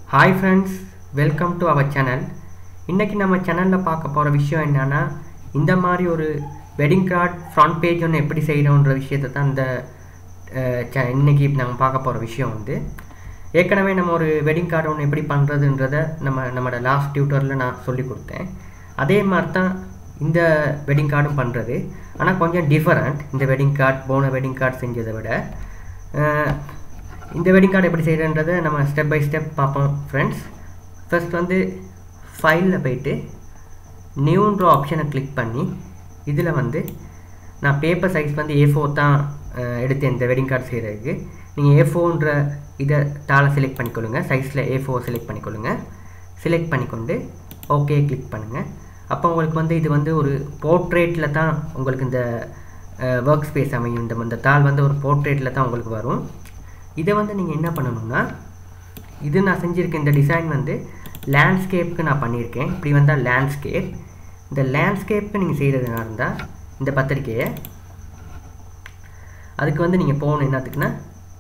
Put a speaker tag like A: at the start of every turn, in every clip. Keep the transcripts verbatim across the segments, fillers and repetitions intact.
A: Hi friends, welcome to our channel. இன்னைக்கு நம்ம சேனல்ல பார்க்க போற விஷயம் என்னன்னா இந்த மாதிரி ஒரு வெட்டிங் கார்டு ஃப்ரண்ட் பேஜ் ஒன்னு எப்படி செய்யணும்ன்ற விஷயத்தை தான் இந்த இன்னைக்கு நாம பார்க்க போற விஷயம் வந்து ஏற்கனவே நம்ம ஒரு வெட்டிங் கார்டு ஒன்னு எப்படி பண்றதுன்றதை நம்ம நம்மட லாஸ்ட் டியூட்டோரியல்ல நான் சொல்லி கொடுத்தேன். அதே மாதிரி தான் இந்த வெட்டிங் கார்டும் பண்றது. ஆனா கொஞ்சம் டிஃபரண்ட். இந்த வெட்டிங் கார்டு போன வெட்டிங் கார்டு செஞ்சதை விட இந்த வெட்டிங் கார்டு எப்படி செய்யறதுன்றதை நம்ம ஸ்டெப் பை ஸ்டெப் பார்ப்போம் ஃப்ரெண்ட்ஸ். ஃபர்ஸ்ட் வந்து ஃபைலில் போயிட்டு நியூன்ற ஆப்ஷனை கிளிக் பண்ணி இதில் வந்து நான் பேப்பர் சைஸ் வந்து ஏ ஃபோர் தான் எடுத்தேன் இந்த வெட்டிங் கார்டு செய்கிறதுக்கு. நீங்கள் ஏ ஃபோர்ன்ற இதை தாளை செலக்ட் பண்ணிக்கொள்ளுங்க. சைஸில் ஏ ஃபோர் செலக்ட் பண்ணிக்கொள்ளுங்க. செலக்ட் பண்ணிக்கொண்டு ஓகே கிளிக் பண்ணுங்கள். அப்போ உங்களுக்கு வந்து இது வந்து ஒரு போர்ட்ரேட்டில் தான் உங்களுக்கு இந்த ஒர்க் ஸ்பேஸ் அமையும். இந்த இந்த தாள் வந்து ஒரு போர்ட்ரேட்டில் தான் உங்களுக்கு வரும். இதை வந்து நீங்கள் என்ன பண்ணணும்னா இது நான் செஞ்சுருக்கேன். இந்த டிசைன் வந்து லேண்ட்ஸ்கேப்புக்கு நான் பண்ணியிருக்கேன். இப்படி வந்தால் லேண்ட்ஸ்கேப். இந்த லேண்ட்ஸ்கேப்புக்கு நீங்கள் செய்கிறதுனா இருந்தால் இந்த பத்திரிக்கையை அதுக்கு வந்து நீங்கள் போகணும் என்னத்துக்குன்னா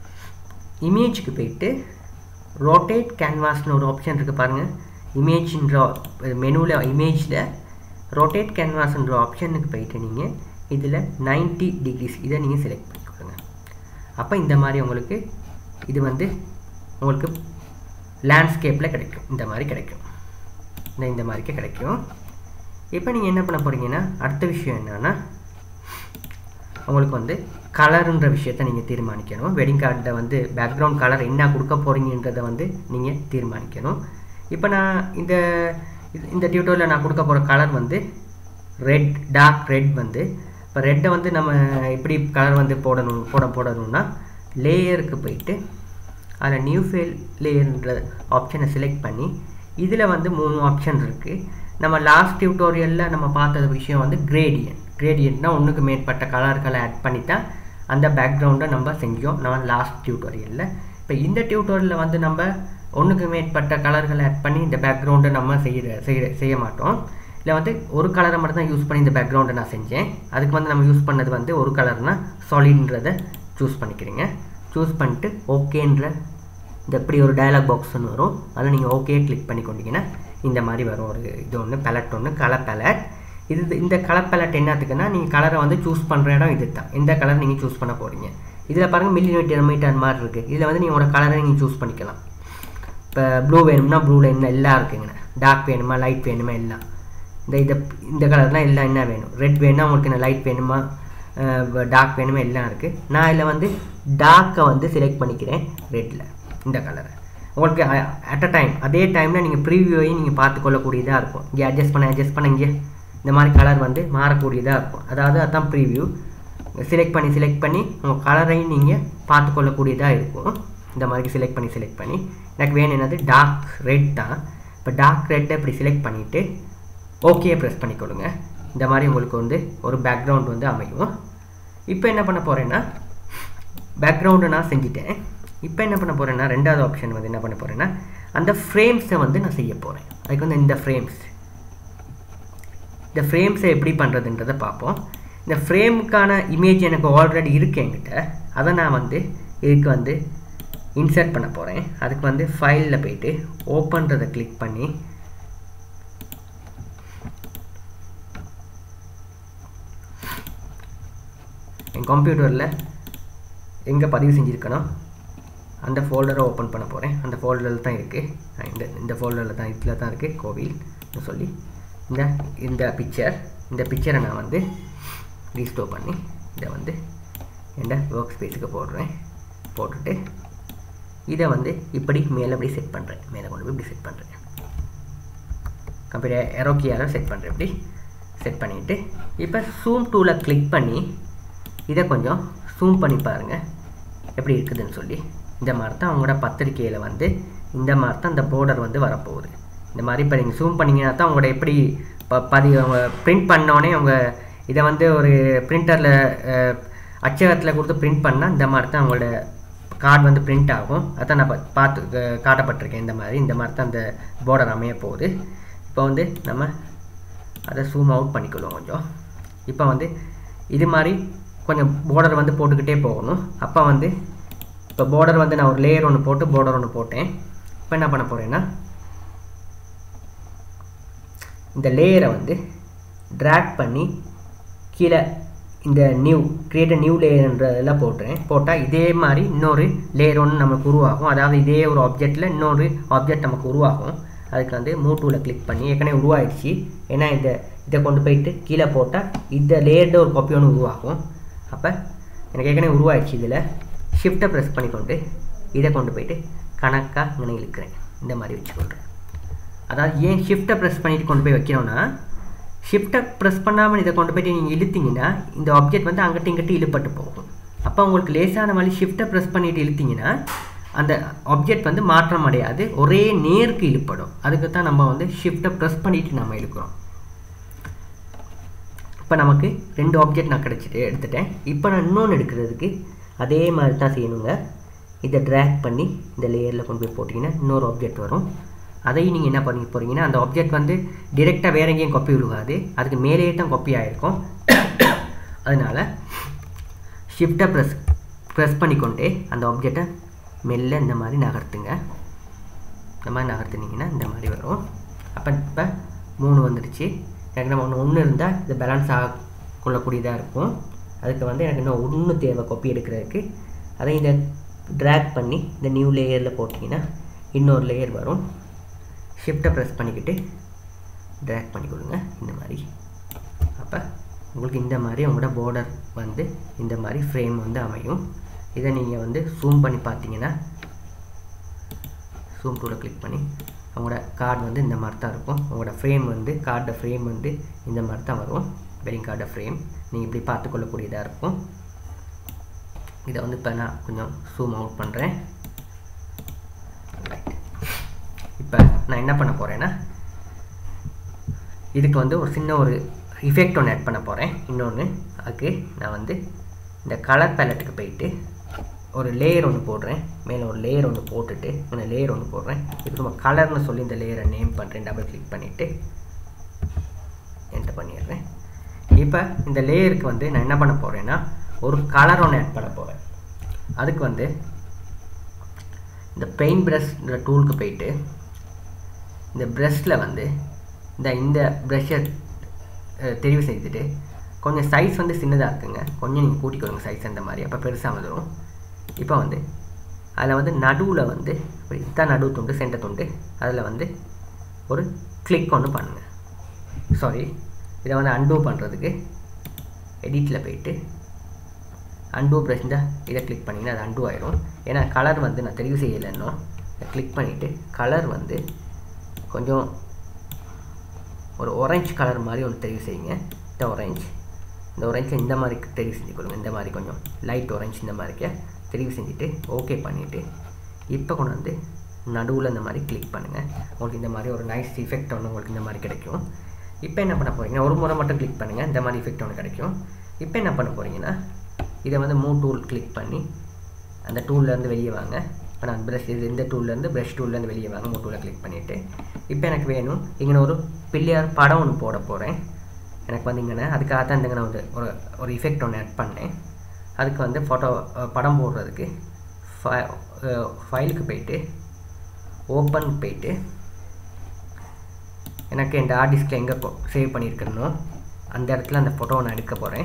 A: இமேஜுக்கு போயிட்டு ரொட்டேட் கேன்வாஸ்னு ஒரு ஆப்ஷன் இருக்குது பாருங்கள். இமேஜ்ன்ற மெனுவில் இமேஜில் ரொட்டேட் கேன்வாஸ்ன்ற ஆப்ஷனுக்கு போயிட்டு நீங்கள் இதில் நைன்ட்டி டிகிரிஸ் இதை நீங்கள் செலக்ட் பண்ணிக்கொள்ளுங்க. அப்போ இந்த மாதிரி உங்களுக்கு இது வந்து உங்களுக்கு லேண்ட்ஸ்கேப்பில் கிடைக்கும். இந்த மாதிரி கிடைக்கும். இந்த இந்த மாதிரிக்கே கிடைக்கும். இப்போ நீங்கள் என்ன பண்ண போகிறீங்கன்னா அடுத்த விஷயம் என்னென்னா உங்களுக்கு வந்து கலருன்ற விஷயத்தை நீங்கள் தீர்மானிக்கணும். வெட்டிங் கார்டில் வந்து பேக்ரவுண்ட் கலர் என்ன கொடுக்க போகிறீங்கன்றதை வந்து நீங்கள் தீர்மானிக்கணும். இப்போ நான் இந்த இந்த டியூட்டோரியலில் நான் கொடுக்க போகிற கலர் வந்து ரெட், டார்க் ரெட் வந்து இப்போ ரெட்டை வந்து நம்ம எப்படி கலர் வந்து போடணும் போட போடணும்னா லேயருக்கு போயிட்டு அதில் நியூ ஃபைல் லேயர்ன்ற ஆப்ஷனை செலக்ட் பண்ணி இதில் வந்து மூணு ஆப்ஷன் இருக்குது. நம்ம லாஸ்ட் டியூட்டோரியலில் நம்ம பார்த்தது விஷயம் வந்து கிரேடியன்ட். கிரேடியன்ட்னா ஒன்றுக்கு மேற்பட்ட கலர்களை ஆட் பண்ணி தான் அந்த பேக்ரவுண்டை நம்ம செஞ்சோம் நான் லாஸ்ட் டியூட்டோரியலில். இப்போ இந்த டியூட்டோரியலில் வந்து நம்ம ஒன்றுக்கு மேற்பட்ட கலர்களை ஆட் பண்ணி இந்த பேக்ரவுண்டை நம்ம செய்கிற செய்ய செய்ய மாட்டோம். இல்லை வந்து ஒரு கலரை மட்டும் தான் யூஸ் பண்ணி இந்த பேக்ரவுண்டை நான் செஞ்சேன். அதுக்கு வந்து நம்ம யூஸ் பண்ணது வந்து ஒரு கலர்னால் சாலிட்ன்றதை சூஸ் பண்ணிக்கிறீங்க. சூஸ் பண்ணிட்டு ஓகேன்ற இந்த எப்படி ஒரு டயலாக் பாக்ஸ் ஒன்று வரும். அதில் நீங்கள் ஓகே கிளிக் பண்ணி கொண்டீங்கன்னா இந்த மாதிரி வரும் ஒரு இது ஒன்று பேலட் ஒன்று கலர் பேலட். இது இந்த கலர் பேலட் என்னத்துக்குன்னா நீங்கள் கலரை வந்து சூஸ் பண்ணுற இடம் இது தான். எந்த கலர் நீங்கள் சூஸ் பண்ண போகிறீங்க. இதில் பாருங்கள் மில்லிமீட்டர் மீட்டர் மாதிரி இருக்குது. இதில் வந்து நீங்கள் ஒரு கலரை நீங்கள் சூஸ் பண்ணிக்கலாம். இப்போ ப்ளூ வேணும்னா ப்ளூவில் என்ன எல்லாம் இருக்குங்கண்ணா. டார்க் வேணுமா லைட் வேணுமா எல்லாம் இந்த இதை இந்த கலர்லாம் எல்லாம் என்ன வேணும். ரெட் வேணும்னா உங்களுக்கு என்ன லைட் வேணுமா டார்க் வேணுமா எல்லாம் இருக்குது. நான் இதில் வந்து டார்க்கை வந்து செலக்ட் பண்ணிக்கிறேன் ரெட்டில் இந்த கலரை. உங்களுக்கு அட் அ டைம் அதே டைமில் நீங்கள் ப்ரீவியூவையும் நீங்கள் பார்த்துக்கொள்ளக்கூடியதாக இருக்கும். இங்கே அட்ஜஸ்ட் பண்ண அட்ஜஸ்ட் பண்ண இங்கே இந்த மாதிரி கலர் வந்து மாறக்கூடியதாக இருக்கும். அதாவது அதுதான் ப்ரீவியூ. செலக்ட் பண்ணி செலக்ட் பண்ணி உங்கள் கலரையும் நீங்கள் பார்த்துக்கொள்ளக்கூடியதாக இருக்கும். இந்த மாதிரி செலக்ட் பண்ணி செலக்ட் பண்ணி எனக்கு வேணும் என்னது டார்க் ரெட் தான். இப்போ டார்க் ரெட்டை இப்படி செலக்ட் பண்ணிவிட்டு ஓகே ப்ரெஸ் பண்ணிக்கொள்ளுங்க. இந்த மாதிரி உங்களுக்கு வந்து ஒரு பேக்ரவுண்ட் வந்து அமையும். இப்போ என்ன பண்ண போகிறேன்னா பேக்ரவுண்டை நான் செஞ்சுட்டேன். இப்போ என்ன பண்ண போகிறேன்னா ரெண்டாவது ஆப்ஷன் வந்து என்ன பண்ண போகிறேன்னா அந்த ஃப்ரேம்ஸை வந்து நான் செய்ய போகிறேன். அதுக்கு வந்து இந்த ஃப்ரேம்ஸ் இந்த ஃப்ரேம்ஸை எப்படி பண்ணுறதுன்றதை பார்ப்போம். இந்த ஃப்ரேமுக்கான இமேஜ் எனக்கு ஆல்ரெடி இருக்குது என்கிட்ட. அதை நான் வந்து இதுக்கு வந்து இன்சர்ட் பண்ண போகிறேன். அதுக்கு வந்து ஃபைலில் போயிட்டு ஓப்பன்றதை கிளிக் பண்ணி என் கம்ப்யூட்டரில் எங்கே பதிவு செஞ்சுருக்கணும் அந்த ஃபோல்டரை ஓப்பன் பண்ண போகிறேன். அந்த ஃபோல்டரில் தான் இருக்குது. இந்த இந்த ஃபோல்டரில் தான் இதில் தான் இருக்குது கோவில்னு சொல்லி இந்த இந்த பிக்சர் இந்த பிக்சரை நான் வந்து ரீஸ்டோர் பண்ணி இதை வந்து எந்த ஒர்க் ஸ்பேஸுக்கு போடுறேன். போட்டுட்டு இதை வந்து இப்படி மேலே இப்படி செட் பண்ணுறேன். மேலே கொண்டு போய் இப்படி செட் பண்ணுறேன். கம்ப்யூட்டர் எரோக்கியால் செட் பண்ணுறேன். இப்படி செட் பண்ணிவிட்டு இப்போ ஜூம் டூலை கிளிக் பண்ணி இதை கொஞ்சம் ஜூம் பண்ணி பாருங்கள் எப்படி இருக்குதுன்னு சொல்லி. இந்த மாதிரி தான் அவங்களோட பத்திரிக்கையில் வந்து இந்த மாதிரி தான் இந்த போர்டர் வந்து வரப்போகுது. இந்த மாதிரி இப்போ நீங்கள் ஜூம் பண்ணிங்கன்னா தான் அவங்களோட எப்படி ப பதி அவங்க பிரிண்ட் பண்ணோடனே அவங்க இதை வந்து ஒரு பிரிண்டரில் அச்சகத்தில் கொடுத்து பிரிண்ட் பண்ணால் இந்த மாதிரி தான் அவங்களோட கார்டு வந்து பிரிண்ட் ஆகும். அதான் நான் பார்த்து காட்டப்பட்டிருக்கேன். இந்த மாதிரி இந்த மாதிரி தான் அந்த போர்டர் அமைய போகுது. இப்போ வந்து நம்ம அதை ஜூம் அவுட் பண்ணிக்கொள்ளுவோம் கொஞ்சம். இப்போ வந்து இது மாதிரி கொஞ்சம் border வந்து போட்டுக்கிட்டே போகணும். அப்போ வந்து இப்போ border வந்து நான் ஒரு லேயர் ஒன்று போட்டு border ஒன்று போட்டேன். இப்போ என்ன பண்ண போகிறேன்னா இந்த லேயரை வந்து ட்ராக் பண்ணி கீழே இந்த நியூ கிரியேட் நியூ லேயர்ன்றதெல்லாம் போட்டுறேன். போட்டால் இதே மாதிரி இன்னொரு லேயர் ஒன்று நமக்கு உருவாகும். அதாவது இதே ஒரு ஆப்ஜெக்டில் இன்னொரு ஆப்ஜெக்ட் நமக்கு உருவாகும். அதுக்கு வந்து மூவ் டூவில் கிளிக் பண்ணி ஏற்கனவே உருவாயிடுச்சு. ஏன்னா இந்த இதை கொண்டு போயிட்டு கீழே போட்டால் இந்த லேயர்ட ஒரு காப்பி ஒன்று உருவாகும். அப்போ எனக்கு ஏற்கனவே உருவாயிடுச்சு. இதில் ஷிஃப்ட்டை ப்ரெஸ் பண்ணிக்கொண்டு இதை கொண்டு போயிட்டு கணக்காக இங்கே இழுக்கிறேன். இந்த மாதிரி வச்சுக்கொள்கிறேன். அதாவது ஏன் ஷிஃப்ட்டை ப்ரெஸ் பண்ணிட்டு கொண்டு போய் வைக்கணும்னா ஷிஃப்ட்டை ப்ரெஸ் பண்ணாமல் இதை கொண்டு போய்ட்டு நீங்கள் இழுத்தீங்கன்னா இந்த ஆப்ஜெக்ட் வந்து அங்கிட்ட இங்கிட்ட இழுப்பட்டு போகும். அப்போ உங்களுக்கு லேசான மாதிரி ஷிஃப்ட்டை ப்ரெஸ் பண்ணிட்டு இழுத்தீங்கன்னா அந்த ஆப்ஜெக்ட் வந்து மாற்றம் அடையாது, ஒரே நேருக்கு இழுப்படும். அதுக்கு தான் நம்ம வந்து ஷிஃப்ட்டை ப்ரெஸ் பண்ணிட்டு நம்ம இழுக்கிறோம். இப்போ நமக்கு ரெண்டு ஆப்ஜெக்ட் நான் கிடச்சிட்டு எடுத்துட்டேன். இப்போ நான் இன்னொன்று எடுக்கிறதுக்கு அதே மாதிரி தான் செய்யணுங்க. இதை ட்ராக் பண்ணி இந்த லேயரில் கொண்டு போய் போட்டிங்கன்னா இன்னொரு ஆப்ஜெக்ட் வரும். அதையும் நீங்கள் என்ன பண்ணி போகிறீங்கன்னா அந்த ஆப்ஜெக்ட் வந்து டிரெக்டாக வேற எங்கேயும் காப்பி விழுகாது, அதுக்கு மேலேயே தான் காப்பி ஆகிருக்கும். அதனால் ஷிஃப்ட்டை ப்ரெஸ் ப்ரெஸ் பண்ணிக்கொண்டே அந்த ஆப்ஜெக்டை மெல்ல இந்த மாதிரி நகர்த்துங்க. இந்த மாதிரி நகர்த்துனீங்கன்னா இந்த மாதிரி வரும். அப்போ இப்போ மூணு வந்துடுச்சு. எனக்கு நம்ம ஒன்று ஒன்று இருந்தால் இது பேலன்ஸ் ஆக கொள்ளக்கூடியதாக இருக்கும். அதுக்கு வந்து எனக்கு இன்னும் ஒன்று தேவை காப்பி எடுக்கிறதுக்கு. அதை இதை ட்ராக் பண்ணி இந்த நியூ லேயரில் போட்டிங்கன்னா இன்னொரு லேயர் வரும். ஷிஃப்ட்டை ப்ரெஸ் பண்ணிக்கிட்டு ட்ராக் பண்ணிக்கொள்ளுங்க இந்த மாதிரி. அப்போ உங்களுக்கு இந்த மாதிரி உங்களோட பார்டர் வந்து இந்த மாதிரி ஃப்ரேம் வந்து அமையும். இதை நீங்கள் வந்து ஜூம் பண்ணி பார்த்தீங்கன்னா ஜூம் டூவில் கிளிக் பண்ணி உங்களோட கார்டு வந்து இந்த மாதிரி தான் இருக்கும். உங்களோட ஃப்ரேம் வந்து கார்டோட ஃப்ரேம் வந்து இந்த மாதிரி தான் வரும். வெட்டிங் கார்டோட ஃப்ரேம் நீங்கள் இப்படி பார்த்துக்கொள்ளக்கூடியதாக இருக்கும். இதை வந்து இப்போ நான் கொஞ்சம் ஜூம் அவுட் பண்ணுறேன். ரைட், இப்போ நான் என்ன பண்ண போகிறேன்னா இதுக்கு வந்து ஒரு சின்ன ஒரு எஃபெக்ட் ஒன்று ஆட் பண்ண போகிறேன். இன்னொன்று அதுக்கு நான் வந்து இந்த கலர் பேலட்டுக்கு போயிட்டு ஒரு லேயர் ஒன்று போடுறேன். மேலே ஒரு லேயர் ஒன்று போட்டுட்டு இந்த லேயர் ஒன்று போடுறேன். இப்போ நம்ம கலர்னு சொல்லி இந்த லேயரை நேம் பண்ணுறேன். டபுள் கிளிக் பண்ணிவிட்டு என்டர் பண்ணிடுறேன். இப்போ இந்த லேயருக்கு வந்து நான் என்ன பண்ண போகிறேன்னா ஒரு கலர் ஒன்று ஆட் பண்ண போகிறேன். அதுக்கு வந்து இந்த பெயிண்ட் ப்ரஷ்ன்ற டூலுக்கு போயிட்டு இந்த ப்ரஷ்ஷில் வந்து இந்த இந்த ப்ரஷ்ஷை தெரிவு செய்துட்டு கொஞ்சம் சைஸ் வந்து சின்னதாக இருக்குங்க, கொஞ்சம் நீங்கள் கூட்டிக்கொள்ளுங்க சைஸ் அந்த மாதிரி. அப்போ பெருசாக வந்துடும். இப்போ வந்து அதில் வந்து நடுவில் வந்து இதுதான் நடுவு துண்டு, சென்டர் துண்டு. அதில் வந்து ஒரு கிளிக் ஒன்று பண்ணுங்கள். சாரி, இதை வந்து அன்டூ பண்ணுறதுக்கு எடிட்டில் போயிட்டு அன்டூ ப்ரஷ் தான் இதை கிளிக் பண்ணிங்கன்னா அது அன்டூ ஆயிரும். ஏன்னா கலர் வந்து நான் தெரிவு செய்யலைன்னோ கிளிக் பண்ணிவிட்டு கலர் வந்து கொஞ்சம் ஒரு ஆரஞ்சு கலர் மாதிரி ஒன்று தெரிவு செய்யுங்க. இந்த ஆரஞ்சு இந்த ஆரஞ்சை இந்த மாதிரி தெரிவு செஞ்சு கொடுங்க. இந்த மாதிரி கொஞ்சம் லைட் ஆரஞ்சு இந்த மாதிரிக்க தெரிவு செஞ்சுட்டு ஓகே பண்ணிவிட்டு இப்போ கொண்டு வந்து நடுவில் இந்த மாதிரி கிளிக் பண்ணுங்கள். உங்களுக்கு இந்த மாதிரி ஒரு நைஸ் எஃபெக்ட் ஒன்று உங்களுக்கு இந்த மாதிரி கிடைக்கும். இப்போ என்ன பண்ண போகிறீங்கன்னா ஒரு முறை மட்டும் கிளிக் பண்ணுங்கள், இந்த மாதிரி எஃபெக்ட் ஒன்று கிடைக்கும். இப்போ என்ன பண்ண போகிறீங்கன்னா இதை வந்து மூவ் டூல் கிளிக் பண்ணி அந்த டூல்லேருந்து வெளியே வாங்க. இப்போ நான் ப்ரஷ் இது இந்த டூல்லேருந்து ப்ரஷ் டூல்லேருந்து வெளியே வாங்க. மூவ் டூலில் கிளிக் பண்ணிவிட்டு இப்போ எனக்கு வேணும் இங்கே ஒரு பிள்ளையார் படம் ஒன்று போட போகிறேன். எனக்கு வந்து இங்கே அதுக்காக தான் இங்கே நான் வந்து ஒரு ஒரு எஃபெக்ட் ஒன்று ஆட் பண்ணேன். அதுக்கு வந்து ஃபோட்டோ படம் போடுறதுக்கு ஃபை ஃபைலுக்கு போயிட்டு ஓப்பன் போயிட்டு எனக்கு இந்த ஹார்ட் டிஸ்கில் எங்கே சேவ் பண்ணியிருக்கணும் அந்த இடத்துல அந்த ஃபோட்டோவை நான் எடுக்க போகிறேன்.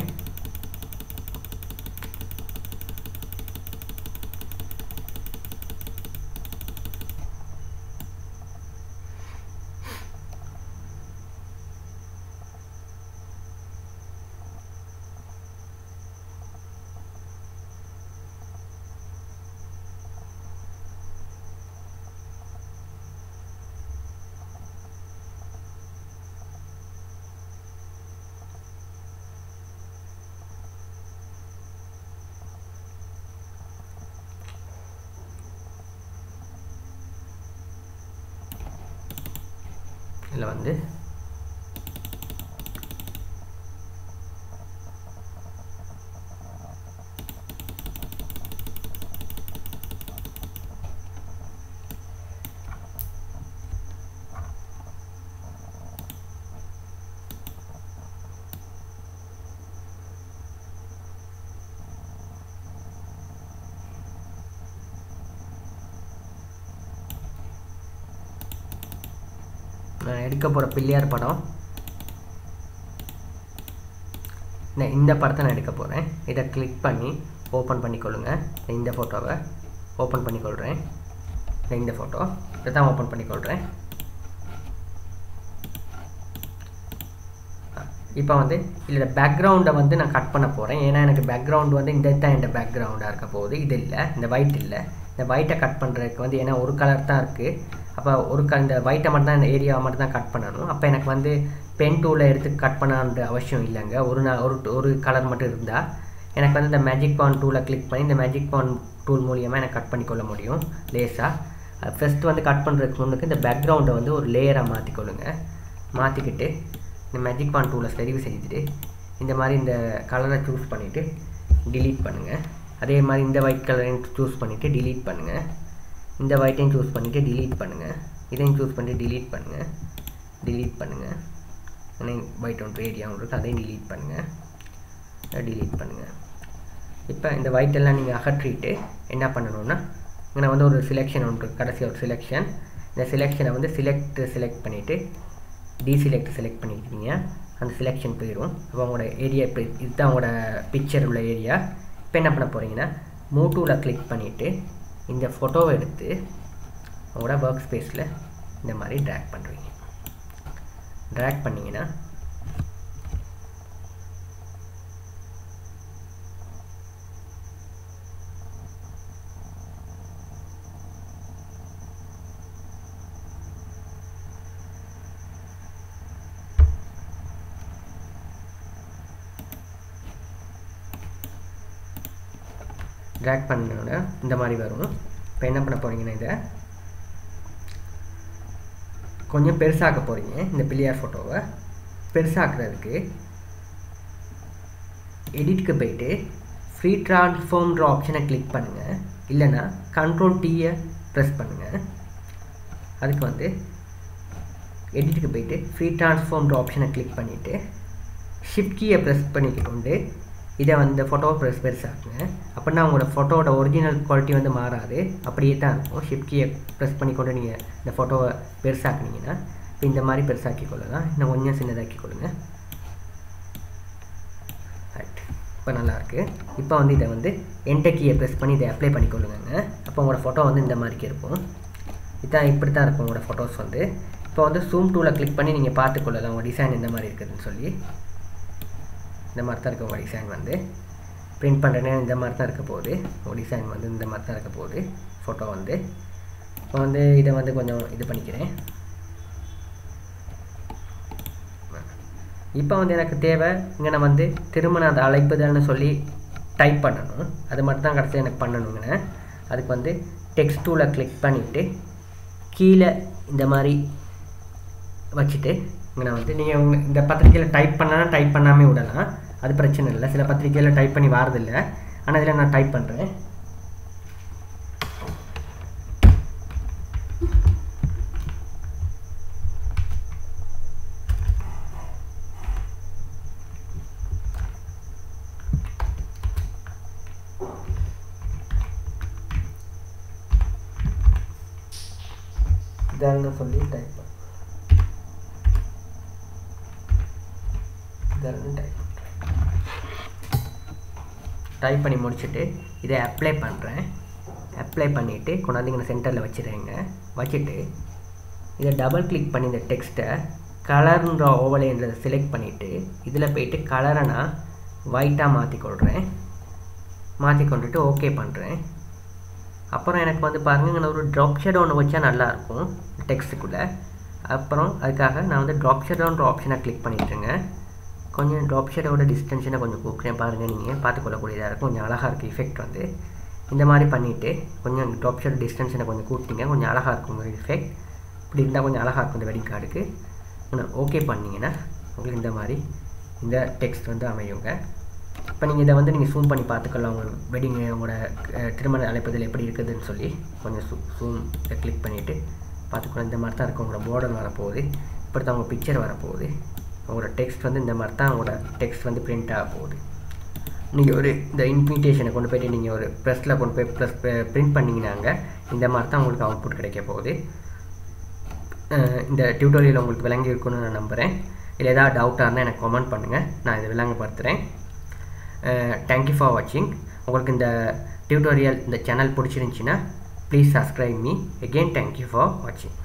A: இதில் வந்து நான் எடுக்க போகிற பிள்ளையார் படம் நான் இந்த படத்தை நான் எடுக்க போகிறேன். இதை கிளிக் பண்ணி ஓப்பன் பண்ணிக்கொள்ளுங்க. இந்த ஃபோட்டோவை ஓப்பன் பண்ணிக்கொள்கிறேன். இந்த ஃபோட்டோ இதை தான் ஓப்பன் பண்ணிக்கொள்கிறேன். இப்போ வந்து இதில் பேக்ரவுண்டை வந்து நான் கட் பண்ண போகிறேன். ஏன்னா எனக்கு பேக்ரவுண்டு வந்து இந்த தான் என் பேக்ரவுண்டாக இருக்க போகுது. இது இல்லை, இந்த ஒயிட் இல்லை. இந்த ஒயிட்டை கட் பண்ணுறதுக்கு வந்து ஏன்னா ஒரு கலர் தான் இருக்குது. அப்போ ஒரு க இந்த ஒயிட்டை மட்டும் தான் இந்த ஏரியாவை மட்டும் தான் கட் பண்ணணும். அப்போ எனக்கு வந்து பென் டூலை எடுத்து கட் பண்ணான்ற அவசியம் இல்லைங்க. ஒரு நான் ஒரு ஒரு கலர் மட்டும் இருந்தால் எனக்கு வந்து இந்த மேஜிக் பான் டூலை கிளிக் பண்ணி இந்த மேஜிக் பான் டூல் மூலியமாக எனக்கு கட் பண்ணிக்கொள்ள முடியும் லேஸாக. ஃபஸ்ட்டு வந்து கட் பண்ணுறதுக்கு முன்னுக்கு இந்த பேக்ரவுண்டை வந்து ஒரு லேயராக மாற்றிக்கொள்ளுங்க. மாற்றிக்கிட்டு இந்த மேஜிக் பான் டூலை தெரிவு செஞ்சுட்டு இந்த மாதிரி இந்த கலரை சூஸ் பண்ணிவிட்டு டிலீட் பண்ணுங்கள். அதே மாதிரி இந்த ஒயிட் கலரையும் சூஸ் பண்ணிவிட்டு டிலீட் பண்ணுங்கள். இந்த ஒயிட்டையும் சூஸ் பண்ணிவிட்டு டிலீட் பண்ணுங்கள். இதையும் சூஸ் பண்ணிட்டு டிலீட் பண்ணுங்கள். டிலீட் பண்ணுங்கள். ஒயிட் ஒன்று ஏரியா ஒன்று இருக்குது, அதையும் டிலீட் பண்ணுங்கள். டிலீட் பண்ணுங்கள். இப்போ இந்த ஒயிட்டெல்லாம் நீங்கள் அகற்றிட்டு என்ன பண்ணணுன்னா இங்கே வந்து ஒரு செலெக்ஷன் ஒன்று கடைசி ஒரு செலெக்ஷன். இந்த செலெக்ஷனை வந்து செலக்ட் செலக்ட் பண்ணிவிட்டு டீசெலக்ட் செலக்ட் பண்ணிக்கிட்டீங்க. அந்த செலெக்ஷன் போயிடும். அப்போ உங்களோட ஏரியா இப்போ இதுதான் உங்களோட பிக்சர் உள்ள ஏரியா. இப்போ என்ன பண்ண போகிறீங்கன்னா மூவ் டூலை கிளிக் பண்ணிவிட்டு இந்த ஃபோட்டோவை எடுத்து உங்களோட ஒர்க் ஸ்பேஸில் இந்த மாதிரி ட்ராக் பண்ணுறீங்க. ட்ராக் பண்ணிங்கன்னா ட்ராக் பண்ணோட இந்த மாதிரி வரும். இப்போ என்ன பண்ண போகிறீங்கன்னா இதை கொஞ்சம் பெருசாக்க போகிறீங்க. இந்த பிள்ளையார் ஃபோட்டோவை பெருசாக்குறதுக்கு எடிட்க்கு போயிட்டு ஃப்ரீ ட்ரான்ஸ்ஃபார்ம்ன்ற ஆப்ஷனை கிளிக் பண்ணுங்கள். இல்லைன்னா கண்ட்ரோல் டீயை ப்ரெஸ் பண்ணுங்கள். அதுக்கு வந்து எடிட்டுக்கு போயிட்டு ஃப்ரீ ட்ரான்ஸ்ஃபார்ம்ன்ற ஆப்ஷனை கிளிக் பண்ணிவிட்டு ஷிஃப்ட் கீயை ப்ரெஸ் பண்ணிக்கிட்டு இதை வந்து ஃபோட்டோவை ப்ரெஸ் பெருசாக்குங்க. அப்படின்னா உங்களோட ஃபோட்டோவோட ஒரிஜினல் குவாலிட்டி வந்து மாறாது, அப்படியே தான் இருக்கும். ஷிஃப்ட் கீயை ப்ரெஸ் பண்ணிக்கொண்டு நீங்கள் இந்த ஃபோட்டோவை பெருசாக்குனீங்கன்னா இப்போ இந்த மாதிரி பெருசாக்கி கொள்ளலாம். இன்னும் கொஞ்சம் சின்னதாக்கி கொடுங்க. ரைட், இப்போ நல்லாயிருக்கு. இப்போ வந்து இதை வந்து என்டர் கீயை ப்ரெஸ் பண்ணி இதை அப்ளை பண்ணிக்கொள்ளுங்க. அப்போ உங்களோட ஃபோட்டோ வந்து இந்த மாதிரிக்கு இருக்கும். இதுதான் இப்படி தான் இருக்கும் உங்களோட ஃபோட்டோஸ் வந்து. இப்போ வந்து ஜூம் டூலை கிளிக் பண்ணி நீங்கள் பார்த்துக்கொள்ளலாம் உங்கள் டிசைன் எந்த மாதிரி இருக்குதுன்னு சொல்லி. இந்த மாதிரி தான் இருக்க உங்கள் டிசைன் வந்து பிரிண்ட் பண்ணுறேன்னா இந்த மாதிரி தான் இருக்க போகுது. உங்கள் டிசைன் வந்து இந்த மாதிரி தான் இருக்க போகுது ஃபோட்டோ வந்து. இப்போ வந்து இதை வந்து கொஞ்சம் இது பண்ணிக்கிறேன். இப்போ வந்து எனக்கு தேவை இங்கே நான் வந்து திருமண அதை அழைப்புதல்னு சொல்லி டைப் பண்ணணும். அது மட்டும் தான் கடைசி எனக்கு பண்ணணுங்கண்ணே. அதுக்கு வந்து டெக்ஸ்ட் டூலை கிளிக் பண்ணிவிட்டு கீழே இந்த மாதிரி வச்சுட்டு இங்கே நான் வந்து நீங்கள் உங்கள் இந்த பத்திரிக்கையில் டைப் பண்ணால் டைப் பண்ணாமல் விடலாம், அது பிரச்சனை இல்லை. சில பத்திரிக்கையில் டைப் பண்ணி வாரதில்லை, ஆனால் இதில் நான் டைப் பண்ணுறேன். இதெல்லாம் சொல்லி டைப் பண்ண இதெல்லாம் டைப் டைப் பண்ணி முடிச்சுட்டு இதை அப்ளை பண்ணுறேன். அப்ளை பண்ணிவிட்டு கொண்டாந்து இங்கே சென்டரில் வச்சுருங்க. வச்சுட்டு இதை டபுள் கிளிக் பண்ணி இந்த டெக்ஸ்ட்டை கலர்ன்ற ஓவலேன்றதை செலக்ட் பண்ணிவிட்டு இதில் போய்ட்டு கலரை நான் ஒயிட்டாக மாற்றிக்கொள்கிறேன். மாற்றி கொண்டுட்டு ஓகே பண்ணுறேன். அப்புறம் எனக்கு வந்து பாருங்கள் இங்கே ஒரு ட்ராப் ஷேடோ ஒன்று வச்சா நல்லாயிருக்கும் டெக்ஸ்ட்டுக்குள்ளே. அப்புறம் அதுக்காக நான் வந்து ட்ராப் ஷேடோன்ற ஆப்ஷனை கிளிக் பண்ணிட்டுருங்க. கொஞ்சம் ட்ராப் ஷேடோட டிஸ்டன்ஷனை கொஞ்சம் கூப்பிட்றேன் பாருங்கள், நீங்கள் பார்த்துக்கொள்ளக்கூடியதாக இருக்கும். கொஞ்சம் அழகாக இருக்குது எஃபெக்ட் வந்து. இந்த மாதிரி பண்ணிவிட்டு கொஞ்சம் ட்ராப் ஷேடோ டிஸ்டன்ஷனை கொஞ்சம் கூப்பிட்டீங்க, கொஞ்சம் அழகாக இருக்கும் உங்கள் எஃபெக்ட். இப்படி இருந்தால் கொஞ்சம் அழகாக இருக்கும் இந்த வெட்டிங் கார்டுக்கு. ஓகே பண்ணிங்கன்னா உங்களுக்கு இந்த மாதிரி இந்த டெக்ஸ்ட் வந்து அமையுங்க. இப்போ நீங்கள் இதை வந்து நீங்கள் ஜூம் பண்ணி பார்த்துக்கலாம். உங்கள் வெட்டிங் உங்களோட திருமண அழைப்பதில் எப்படி இருக்குதுன்னு சொல்லி கொஞ்சம் சூ ஜூம் இதை கிளிக் பண்ணிவிட்டு பார்த்துக்கலாம். இந்த மாதிரி தான் இருக்கும் உங்களோட போர்டர் வரப்போகுது. இப்படி தான் உங்கள் பிக்சர் வரப்போகுது. உங்களோட டெக்ஸ்ட் வந்து இந்த மாதிரி தான் உங்களோட டெக்ஸ்ட் வந்து பிரிண்ட் ஆக போகுது. நீங்கள் ஒரு இந்த இன்விடேஷனை கொண்டு போய்ட்டு நீங்கள் ஒரு ப்ரெஸ்ஸில் கொண்டு போய் ப்ரெஸ் பிரிண்ட் பண்ணிங்கன்னாங்க இந்த மாதிரி தான் உங்களுக்கு அவுட்புட் கிடைக்க போகுது. இந்த டியூட்டோரியல் உங்களுக்கு விளங்கி இருக்குன்னு நான் நம்புகிறேன். இல்லை ஏதாவது டவுட்டாக இருந்தால் எனக்கு கமெண்ட் பண்ணுங்கள், நான் இதை விளங்கப்படுத்துகிறேன். தேங்க்யூ ஃபார் வாட்சிங். உங்களுக்கு இந்த டியூட்டோரியல் இந்த சேனல் பிடிச்சிருந்துச்சின்னா please subscribe me. Again thank you for வாட்சிங்.